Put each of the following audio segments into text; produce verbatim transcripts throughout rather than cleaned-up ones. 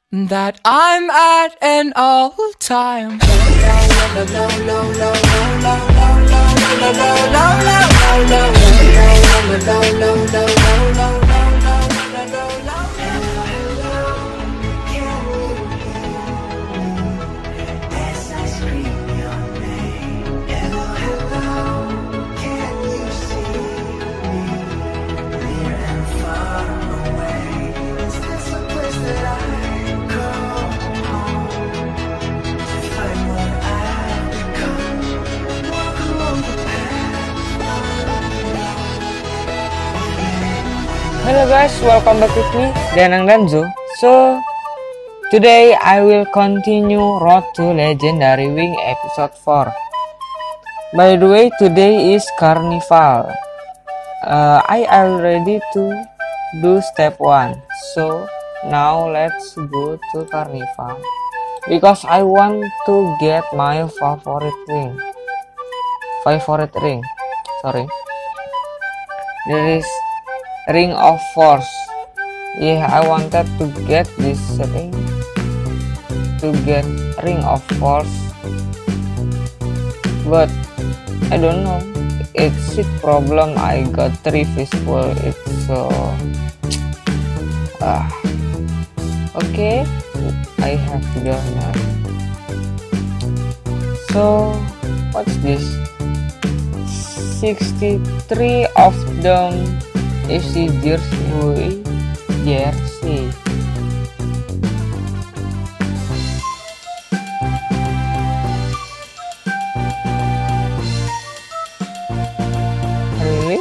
that I'm at an all-time Hello guys, welcome back with me, Danang Danzo. So, today I will continue Road to Legendary Wing episode four. By the way, today is Carnival. Uh, I already to do step one. So, now let's go to Carnival. Because I want to get my favorite ring. Favorite ring. Sorry. There is Ring of Force. Yeah, I wanted to get this ring. To get Ring of Force. But I don't know. It's a problem. I got three visible. It's so. Ah. Okay. I have to do that. So, what's this? sixty-three of them. F C jersey, jersey. Really?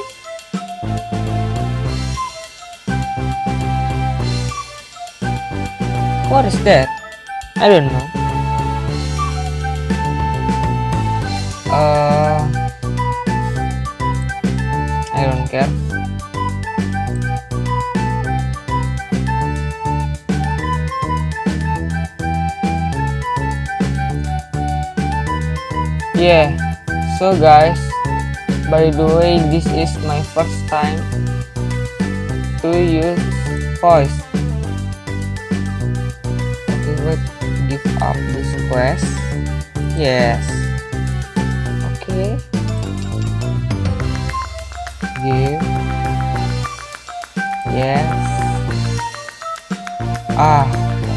What is that? I don't know. Uh, I don't care. Yeah, so guys, by the way, this is my first time to use voice. Okay, wait, give up this quest. Yes. Okay. Give. Yes. Ah.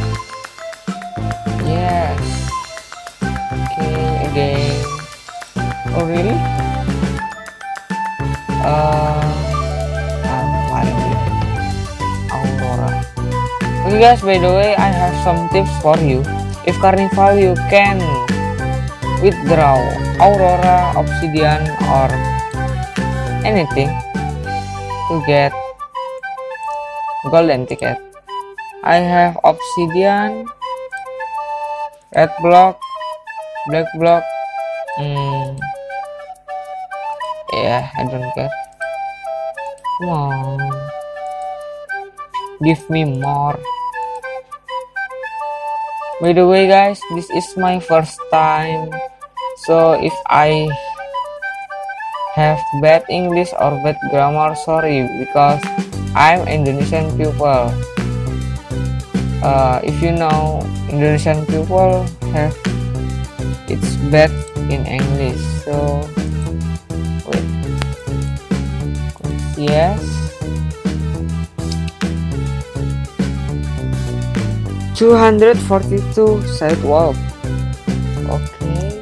Yes. Okay, again. Oh really? Uh, ah, Aurora. Okay guys, by the way, I have some tips for you. If Carnival, you can withdraw Aurora, Obsidian, or anything to get golden ticket. I have Obsidian, red block, black block. Hmm. Yeah, I don't care. Come on, give me more. By the way guys, this is my first time, so if I have bad English or bad grammar, sorry, because I'm Indonesian pupil. Uh, if you know, Indonesian pupil have it's bad in English, so wait. Yes, two hundred forty-two sidewalk. Okay.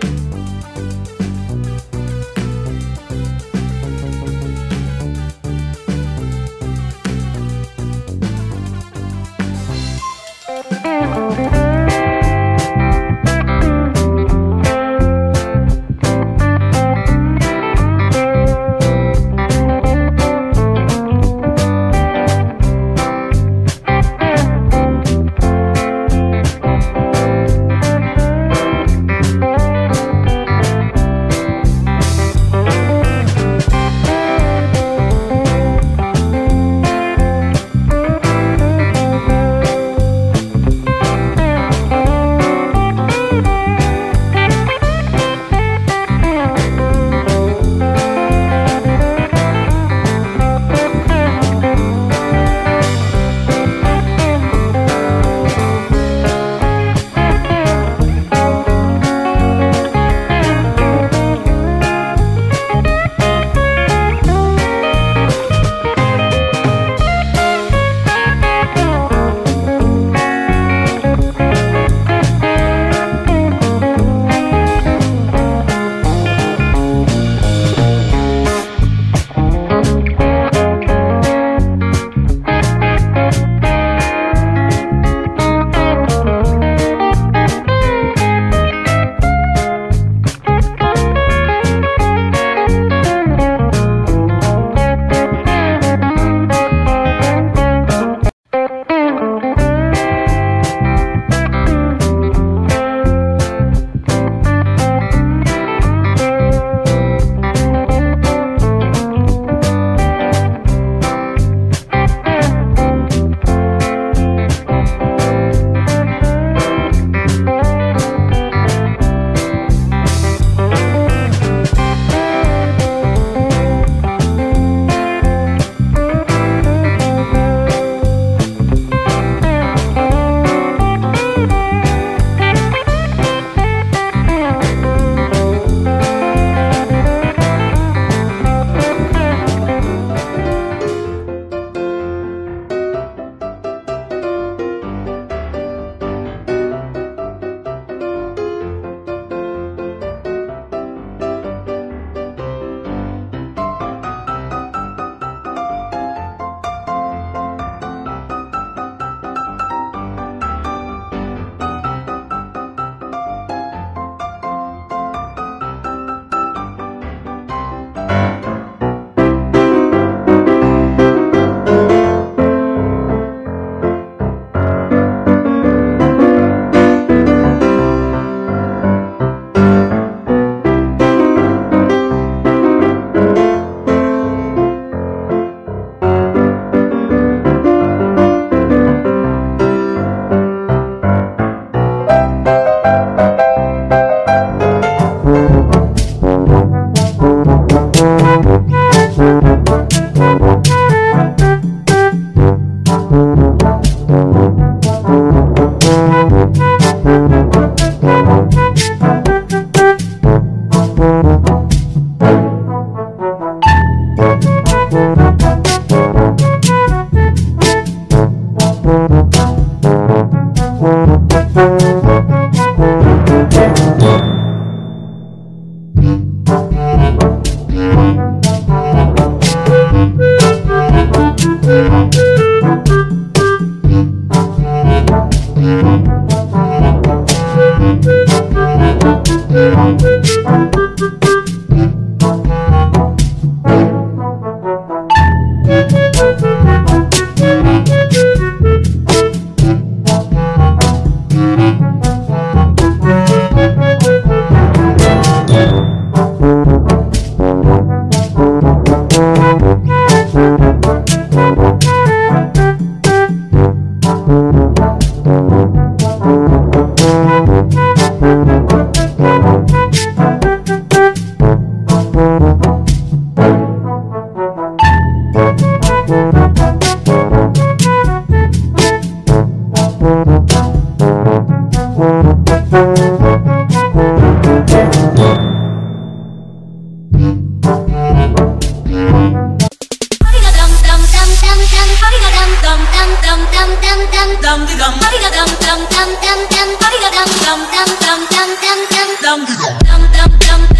Dum dum dum